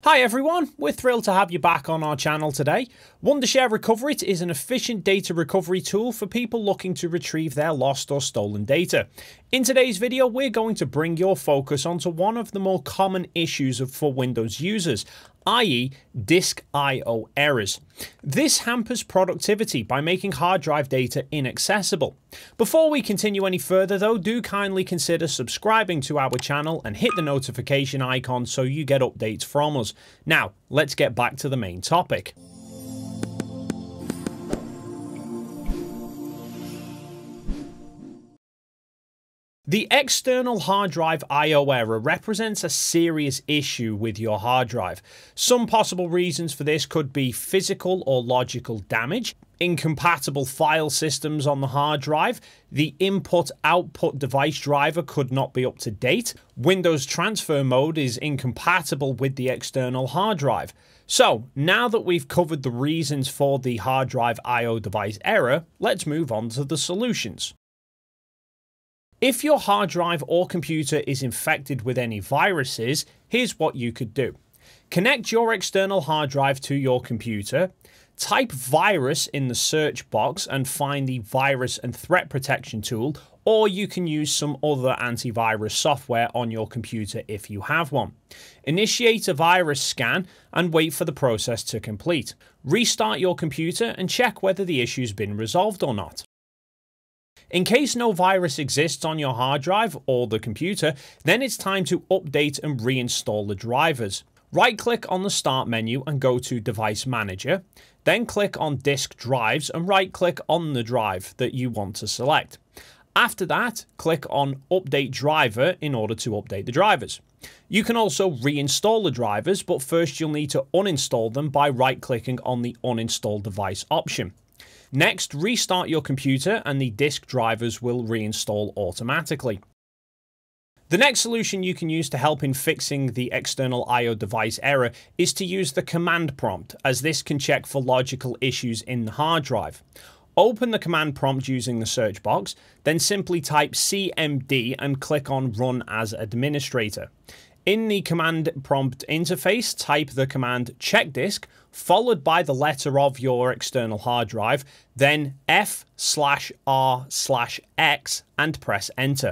Hi everyone, we're thrilled to have you back on our channel today. Wondershare Recover It is an efficient data recovery tool for people looking to retrieve their lost or stolen data. In today's video, we're going to bring your focus onto one of the more common issues for Windows users, i.e. disk I/O errors. This hampers productivity by making hard drive data inaccessible. Before we continue any further though, do kindly consider subscribing to our channel and hit the notification icon so you get updates from us. Now, let's get back to the main topic. The external hard drive I/O error represents a serious issue with your hard drive. Some possible reasons for this could be physical or logical damage, incompatible file systems on the hard drive, the input-output device driver could not be up to date, Windows transfer mode is incompatible with the external hard drive. So, now that we've covered the reasons for the hard drive I/O device error, let's move on to the solutions. If your hard drive or computer is infected with any viruses, here's what you could do. Connect your external hard drive to your computer, type virus in the search box and find the virus and threat protection tool, or you can use some other antivirus software on your computer if you have one. Initiate a virus scan and wait for the process to complete. Restart your computer and check whether the issue's been resolved or not. In case no virus exists on your hard drive or the computer, then it's time to update and reinstall the drivers. Right-click on the Start menu and go to Device Manager, then click on Disk Drives and right-click on the drive that you want to select. After that, click on Update Driver in order to update the drivers. You can also reinstall the drivers, but first you'll need to uninstall them by right-clicking on the Uninstall Device option. Next, restart your computer and the disk drivers will reinstall automatically. The next solution you can use to help in fixing the external I/O device error is to use the command prompt, as this can check for logical issues in the hard drive. Open the command prompt using the search box, then simply type cmd and click on Run as Administrator. In the command prompt interface, type the command check disk, followed by the letter of your external hard drive, then F/R/X and press enter.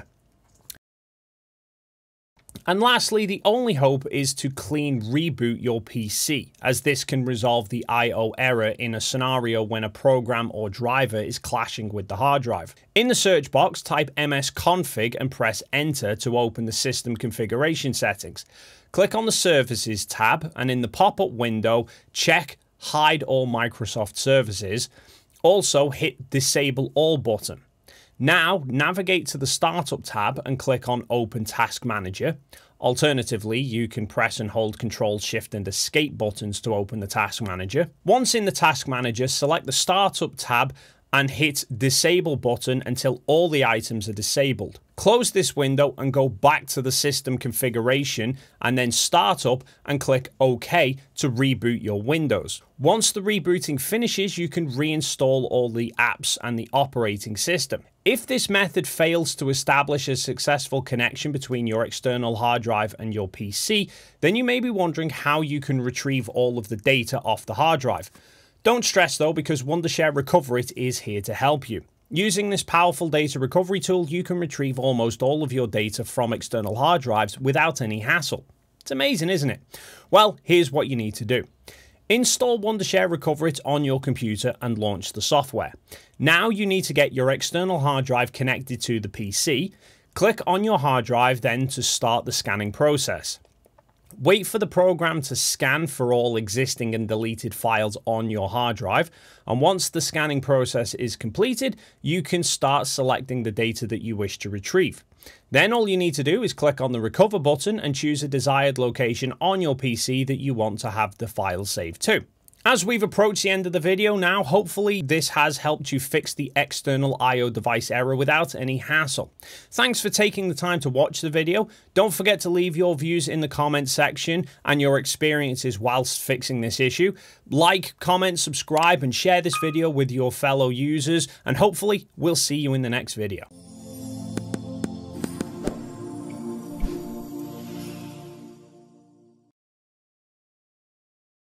And lastly, the only hope is to clean reboot your PC, as this can resolve the I/O error in a scenario when a program or driver is clashing with the hard drive. In the search box, type msconfig and press enter to open the system configuration settings. Click on the Services tab and in the pop-up window, check Hide All Microsoft Services. Also hit Disable All button. Now, navigate to the Startup tab and click on Open Task Manager. Alternatively, you can press and hold Ctrl, Shift and Escape buttons to open the Task Manager. Once in the Task Manager, select the Startup tab and hit Disable button until all the items are disabled. Close this window and go back to the system configuration and then start up and click OK to reboot your Windows. Once the rebooting finishes, you can reinstall all the apps and the operating system. If this method fails to establish a successful connection between your external hard drive and your PC, then you may be wondering how you can retrieve all of the data off the hard drive. Don't stress though, because Wondershare Recover It is here to help you. Using this powerful data recovery tool, you can retrieve almost all of your data from external hard drives without any hassle. It's amazing, isn't it? Well, here's what you need to do. Install Wondershare Recover It on your computer and launch the software. Now you need to get your external hard drive connected to the PC. Click on your hard drive then to start the scanning process. Wait for the program to scan for all existing and deleted files on your hard drive, and once the scanning process is completed, you can start selecting the data that you wish to retrieve. Then all you need to do is click on the Recover button and choose a desired location on your PC that you want to have the file saved to. As we've approached the end of the video now, hopefully this has helped you fix the external I/O device error without any hassle. Thanks for taking the time to watch the video. Don't forget to leave your views in the comment section and your experiences whilst fixing this issue. Like, comment, subscribe and share this video with your fellow users, and hopefully we'll see you in the next video.